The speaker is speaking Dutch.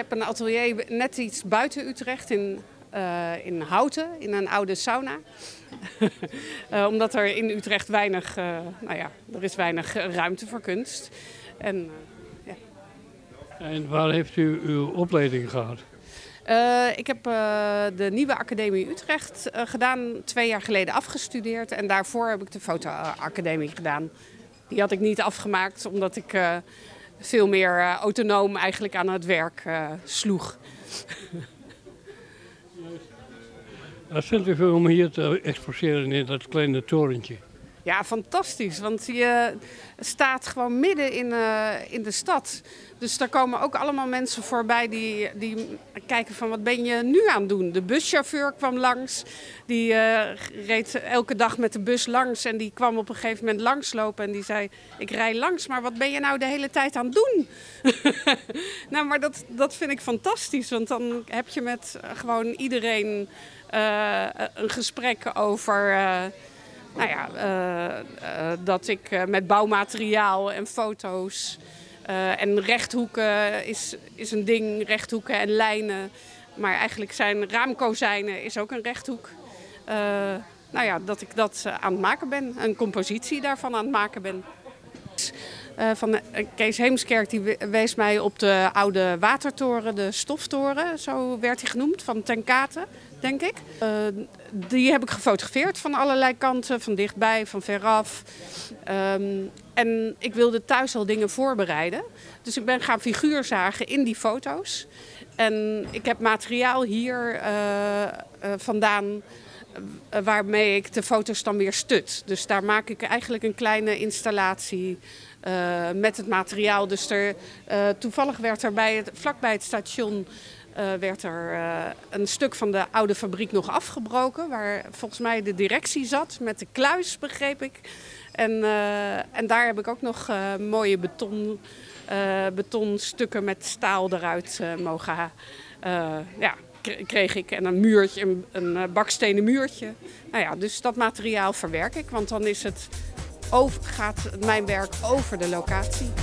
heb een atelier net iets buiten Utrecht in Houten, in een oude sauna. Omdat er in Utrecht weinig, er is weinig ruimte voor kunst. En waar heeft u uw opleiding gehad? Ik heb de Nieuwe Academie Utrecht gedaan, 2 jaar geleden afgestudeerd. En daarvoor heb ik de fotoacademie gedaan. Die had ik niet afgemaakt, omdat ik veel meer autonoom eigenlijk aan het werk sloeg. Wat vindt u om hier te exposeren in dat kleine torentje? Ja, fantastisch, want je staat gewoon midden in de stad. Dus daar komen ook allemaal mensen voorbij die kijken van wat ben je nu aan het doen. De buschauffeur kwam langs, die reed elke dag met de bus langs en die kwam op een gegeven moment langslopen en die zei ik rij langs, maar wat ben je nou de hele tijd aan het doen? Nou, maar dat vind ik fantastisch, want dan heb je met gewoon iedereen een gesprek over... dat ik met bouwmateriaal en foto's en rechthoeken is een ding, rechthoeken en lijnen. Maar eigenlijk zijn raamkozijnen is ook een rechthoek. Dat ik dat aan het maken ben, een compositie daarvan aan het maken ben. Kees Heemskerk die wees mij op de oude watertoren, de Stoftoren, zo werd hij genoemd, van Ten Kate, denk ik. Die heb ik gefotografeerd van allerlei kanten, van dichtbij, van veraf. En ik wilde thuis al dingen voorbereiden. Dus ik ben gaan figuurzagen in die foto's. En ik heb materiaal hier vandaan waarmee ik de foto's dan weer stut. Dus daar maak ik eigenlijk een kleine installatie met het materiaal. Dus toevallig werd er vlakbij het station werd er een stuk van de oude fabriek nog afgebroken. Waar volgens mij de directie zat met de kluis, begreep ik. En daar heb ik ook nog mooie betonstukken met staal eruit mogen kreeg ik. En een muurtje, een bakstenen muurtje. Nou ja, dus dat materiaal verwerk ik, want dan gaat mijn werk over de locatie.